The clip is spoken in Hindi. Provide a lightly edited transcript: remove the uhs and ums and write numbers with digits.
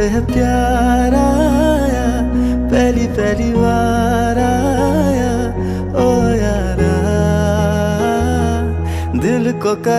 है प्यार आया, पहली पहली बार आया, ओ यारा दिल को